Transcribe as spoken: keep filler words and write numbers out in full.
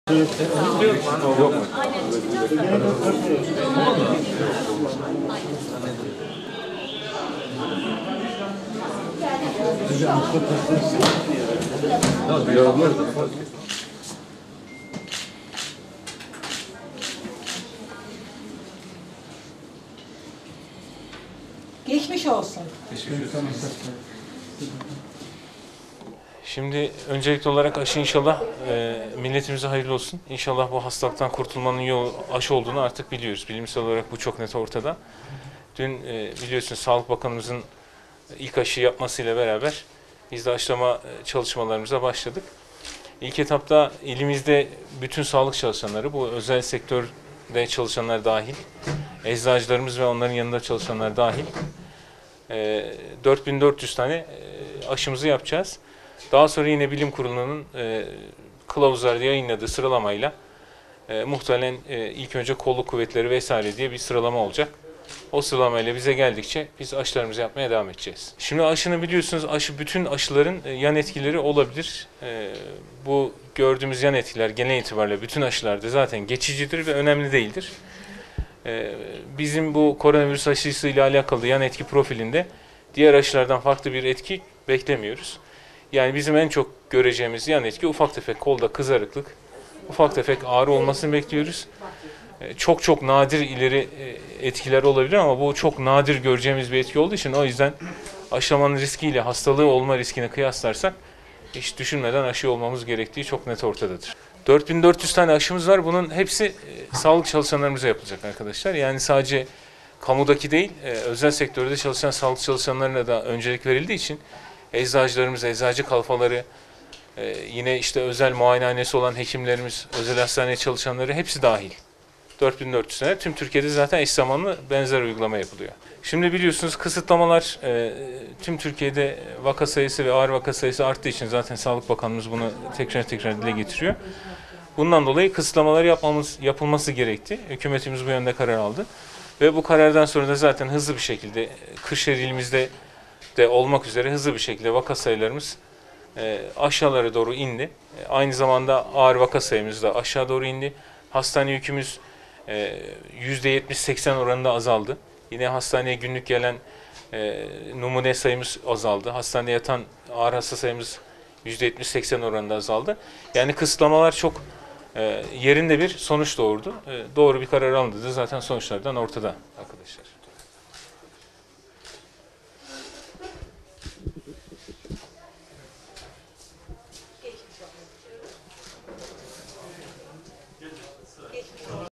Yok mu? Geçmiş olsun. Şimdi öncelikli olarak aşı inşallah e, milletimize hayırlı olsun. İnşallah bu hastalıktan kurtulmanın yolu aşı olduğunu artık biliyoruz. Bilimsel olarak bu çok net ortada. Dün e, biliyorsunuz Sağlık Bakanımızın ilk aşı yapmasıyla beraber biz de aşılama çalışmalarımıza başladık. İlk etapta ilimizde bütün sağlık çalışanları, bu özel sektörde çalışanlar dahil, eczacılarımız ve onların yanında çalışanlar dahil e, dört bin dört yüz tane e, aşımızı yapacağız. Daha sonra yine bilim kurulunun e, kılavuzlarda yayınladığı sıralamayla e, muhtemelen e, ilk önce kolluk kuvvetleri vesaire diye bir sıralama olacak. O sıralamayla bize geldikçe biz aşılarımızı yapmaya devam edeceğiz. Şimdi aşını biliyorsunuz, aşı bütün aşıların e, yan etkileri olabilir. E, bu gördüğümüz yan etkiler genel itibariyle bütün aşılarda zaten geçicidir ve önemli değildir. E, bizim bu koronavirüs aşısıyla alakalı yan etki profilinde diğer aşılardan farklı bir etki beklemiyoruz. Yani bizim en çok göreceğimiz yan etki ufak tefek kolda kızarıklık, ufak tefek ağrı olmasını bekliyoruz. Çok çok nadir ileri etkiler olabilir ama bu çok nadir göreceğimiz bir etki olduğu için o yüzden aşılamanın riskiyle hastalığı olma riskini kıyaslarsak hiç düşünmeden aşı olmamız gerektiği çok net ortadadır. dört bin dört yüz tane aşımız var. Bunun hepsi e, sağlık çalışanlarımıza yapılacak arkadaşlar. Yani sadece kamudaki değil, e, özel sektörde çalışan sağlık çalışanlarına da öncelik verildiği için eczacılarımız, eczacı kalfaları, e, yine işte özel muayenehanesi olan hekimlerimiz, özel hastaneye çalışanları hepsi dahil. dört bin dört yüz tane. Tüm Türkiye'de zaten eş zamanlı benzer uygulama yapılıyor. Şimdi biliyorsunuz kısıtlamalar e, tüm Türkiye'de vaka sayısı ve ağır vaka sayısı arttığı için zaten Sağlık Bakanımız bunu tekrar tekrar dile getiriyor. Bundan dolayı kısıtlamalar yapmamız, yapılması gerekti. Hükümetimiz bu yönde karar aldı. Ve bu karardan sonra da zaten hızlı bir şekilde Kırşehir ilimizde de olmak üzere hızlı bir şekilde vaka sayılarımız e, aşağılara doğru indi. E, aynı zamanda ağır vaka sayımız da aşağı doğru indi. Hastane yükümüz yüzde yetmiş seksen oranında azaldı. Yine hastaneye günlük gelen e, numune sayımız azaldı. Hastaneye yatan ağır hasta sayımız yüzde yetmiş seksen oranında azaldı. Yani kısıtlamalar çok e, yerinde bir sonuç doğurdu. E, doğru bir karar alındı da zaten sonuçlardan ortada arkadaşlar.